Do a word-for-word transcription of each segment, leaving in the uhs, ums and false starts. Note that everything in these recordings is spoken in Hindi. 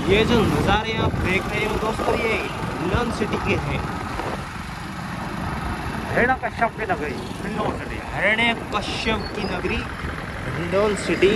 ये जो नज़ारे आप देख रहे हो दोस्तों, ये हिंडौन सिटी के हैं। हिरण्य कश्यप की नगरी हिंडौन सिटी। हिरण्य कश्यप की नगरी हिंडौन सिटी।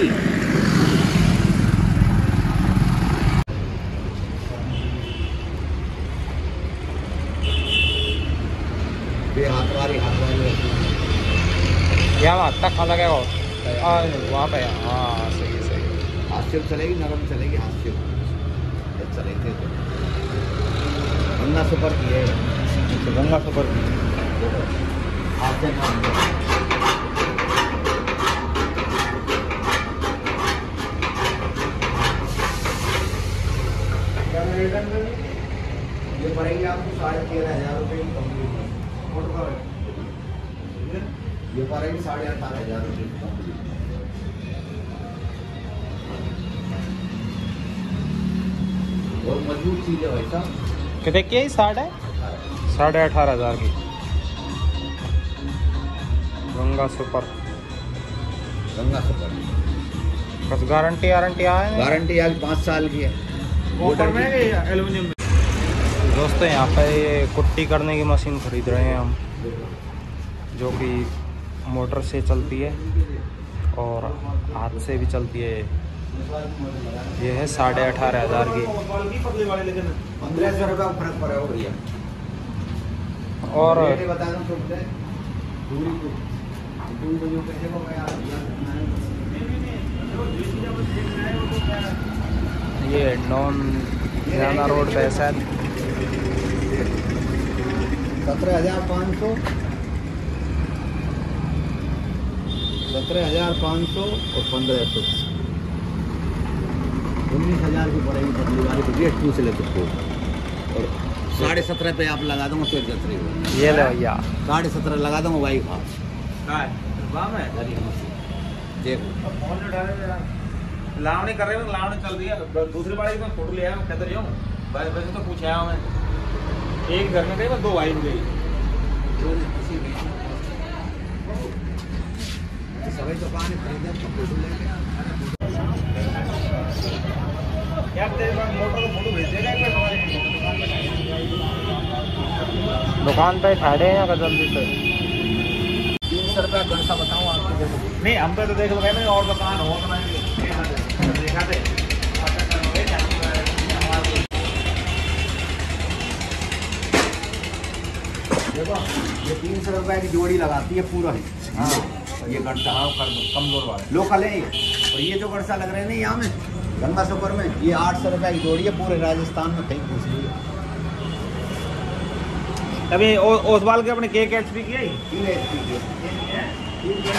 हाथवारी हाथवारी यहाँ हाथ तक खा लगे वहाँ पे। हाँ सही है सही। हाथ से चलेगी, नरम चलेगी, हाथ से चलेगी तो गंगा सुपर की है। गंगा सुपर की हाथ से नाम ये पड़ेगी आपको साढ़े तेरह हजार रुपये की कंप्लीट। ये पड़ेगी साढ़े अठारह हजार रुपये की कंप्लीट। और मजबूत चीज है भाई साहब। कितने की है? साढ़े साढ़े अठारह हजार की गंगा सुपर। गंगा सुपर बस गारंटी वारंटी आए? गारंटी आज पाँच साल की है। एल्यूमिनियम में। दोस्तों यहाँ पे ये कुट्टी करने की मशीन खरीद रहे हैं हम, जो कि मोटर से चलती है और हाथ से भी चलती है। ये है साढ़े अठारह हजार की। पंद्रह सौ रुपये फर्क पड़ेगा भैया। और ये नॉन जाना रोड पे शायद सत्रह हजार पाँच सौ सत्रह हजार पाँच सौ और पंद्रह सौ उन्नीस हजार की पड़ेगी पतली वाली को। गेट टू से ले सकते हो। और साढ़े सत्रह पे आप लगा दूंगा तो एक ये ले भैया। साढ़े सत्रह लगा दूंगा भाई। हाँ लावणी कर रहे हो, लावणी चल रही है। दूसरी बार में फोटो ले आया कहते रही हूँ भाई। वैसे तो पूछा मैं एक घर में गई, मैं दो भाई में गई। सभी दुकान खरीदे फोटो लेके क्या तेरे पास मोटर को फोटो भेज देगा दुकान पे खड़े हैं या जल्दी से? तीन सौ रुपया घर सा बताऊँ आपको। नहीं हम पे तो देख लो भाई, और दुकान हो तो मैं देखा थे। देखो ये तीन सौ रुपये की जोड़ी लगाती है पूरा ही। हाँ ये गड़सा कमजोर वाले लोकल है ये। और ये जो गड़सा लग रहे हैं ना यहाँ में गंगा सुपर में, ये आठ सौ रुपये की जोड़ी है। पूरे राजस्थान में कहीं पूछ लीजिए। अभी ओसवाल के अपने केक एच पी की तीन एच पी की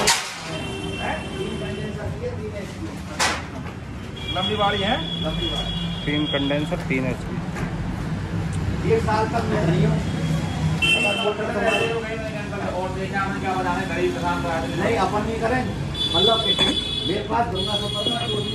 लंबी बाड़ी है। लंबी बाड़ी तीन कंडेंसर तीन एच पी। एक साल तक मैं नहीं हूँ। और देखा हमने क्या बताने गरीब किसान नहीं अपन नहीं करें। मतलब मेरे पास गंगा सुपर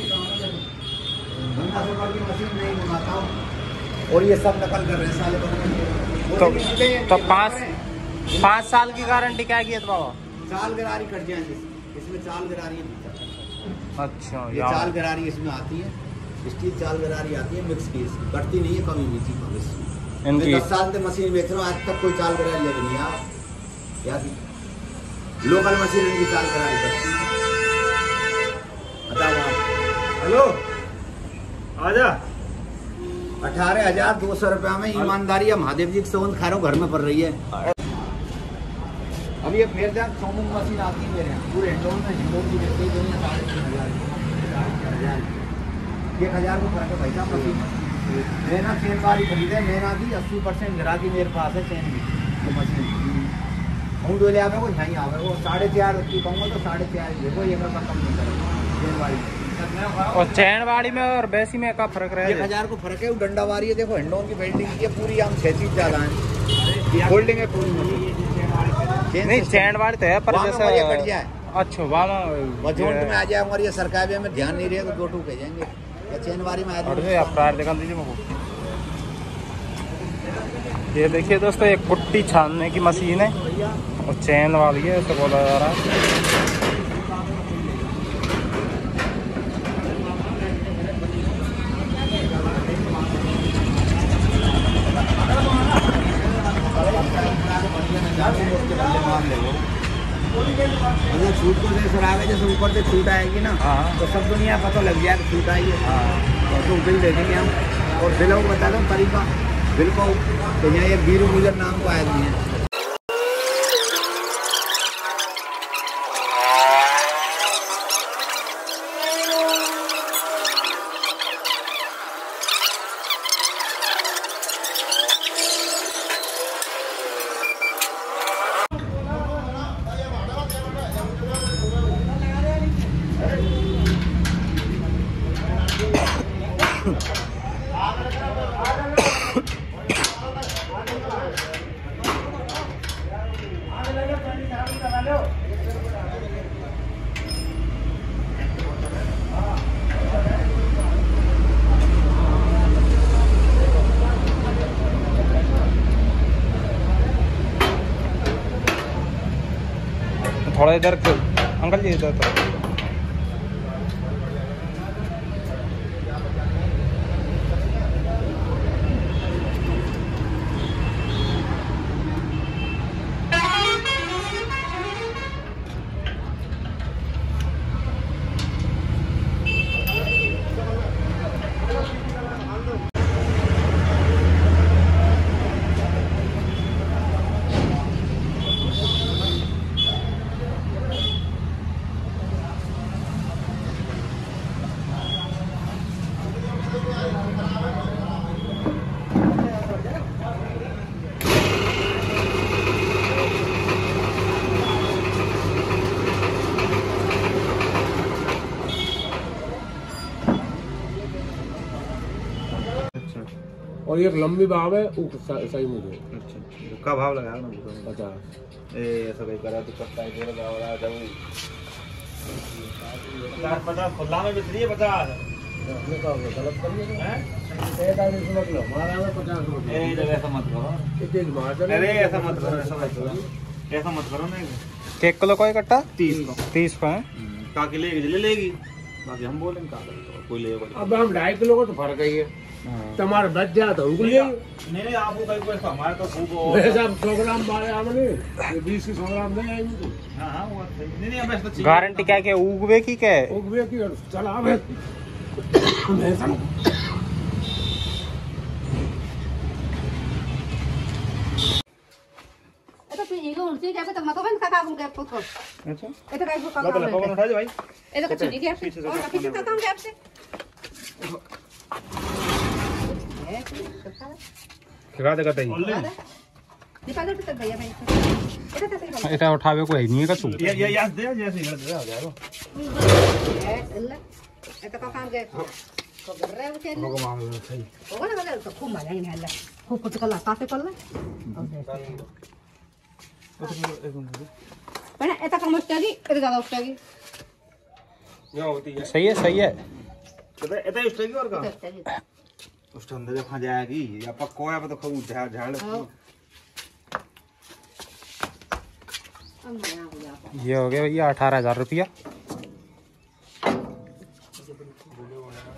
गंगा सुपर की मशीन नहीं मंगाता हूँ। और ये सब नकल कर रहे हैं साले बंदे। तो तो पाँच पाँच साल की गारंटी क्या की है तो बाबा? चाल गरारी कट जाएंगे इसमें। चाल गरारी अच्छा ये चाल गरारी इसमें आती है। स्टील चाल गरारी आती है मिक्स की। कटती नहीं है कभी भी थी भविष्य। इनकी दस साल से मशीन बेच रहा हूँ, आज तक कोई चाल गरारी लग नहीं है। क्या लोकल मशीन इनकी चाल गरारी करती है। बताओ आप। हेलो आजा। अठारह हजार दो सौ रुपया में ईमानदारी महादेव जी की सौंद खा रहा हूँ घर में पड़ रही है। अब ये फिर जाए सोमू मशीन आती है मेरे यहाँ पूरे हिंडौन में। हिंडौन की बेचती है साढ़े तीन हजार एक हजार को फर्क है भाई साहब मशीन। मैंने चैन वाली खरीदे। मैंने दी अस्सी परसेंट गिरा दी मेरे पास है चैन की तो मशीन। हूँ डोले आवे को यहाँ आवे वो साढ़े चार की कहूँगा तो साढ़े चार देखो ये मैं कम नहीं करूँगा चैन वाली। और चैन वाली में और वैसी में का फर्क रहा एक है? हजार को फर्क है। वो डंडा वाली है। देखो हिंडौन की बिल्डिंग की पूरी हम छह चीज ज्यादा है। होल्डिंग है पूरी मशीन। नहीं चैन वाली तो है पर जैसे कट जाए। अच्छा वहाँ झुंड में आ जाए और ये सरकार में ध्यान नहीं रहे तो दो टू कह जाएंगे। चैन वाली में आप प्रार दिखा दीजिए मुझको। ये देखिए दोस्तों एक कुट्टी छानने की मशीन है और चैन वाली है ऐसे बोला जा रहा है। छूट को जैसे आगे जैसे ऊपर से छूट आएगी ना हाँ। तो सब दुनिया पता लग जाए कि छूट आई है। हाँ तो बिल देखेंगे हम। और बिलों को बता दो तरीका बिल को, तो यहाँ एक बीरू गुजर नाम का आदमी है। थोड़ा इधर अंकल जी इधर तो और एक लंबी बाव है वो सही मुझे। अच्छा का भाव लगाया ना पचास। ए ऐसा कहीं करा तो पता है तेरे गाँव रहा था वो पचास पचास खुला में बिक रही है पचास। आपने कहा गलत कर लिया हैं? पैंतालीस मतलब हमारा में पचास रुपये। ए जब ऐसा मत करो। इतने मार्जिन अरे ऐसा मत करो ऐसा मत करो ऐसा मत करो ना। एक किलो का इकट्ठा तीस को तीस का है। काकी लेगी ले लेगी बाकी हम बोलेंगे का कोई लेगा। अब हम ढाई किलो का तो फर्क ही है। तुम्हारा बच जाए तो उनको ले नहीं नहीं आपको कहीं कोई हमारे तो खूब वैसे आप सौ ग्राम मारे हमने ये बीस की सौ ग्राम नहीं आएंगे। हाँ हाँ वो नहीं नहीं हमें तो गारंटी क्या के उगवे की क्या है? उगवे की चला अब भैंसन Ito pinili unsi kaya kita matakan kakakong kaya puto. अच्छा Ito kaya po लो kakakong. पहले फोन उठा दे भाई। Ito kasi hindi kaya. Oh, kapit yung kakakong kaya po. Eh, खिला देगा तई di pa dapat tayo ba? Ito tayo. এটা उठावे को है नहीं है कछु। ये ये याद दे जैसे इधर दे आ जा रो। Eh, illa. Ito kakakong kaya. Kogre mo kaya. होगा मामला सही। Oh, wala wala to kuma lang ni hala. Hukot ka la, pate pala. Bueno, esta como está aquí, esta cada está aquí. ये होती है। सही है सही है। इधर इधर उस टाइम और का Esta está aquí. उस टाइम अंदर कहां जाएगी या पक्को है तो खूब झाड़ झाड़ Ang mga ako yan. ये हो गया भैया अठारह हजार रुपया।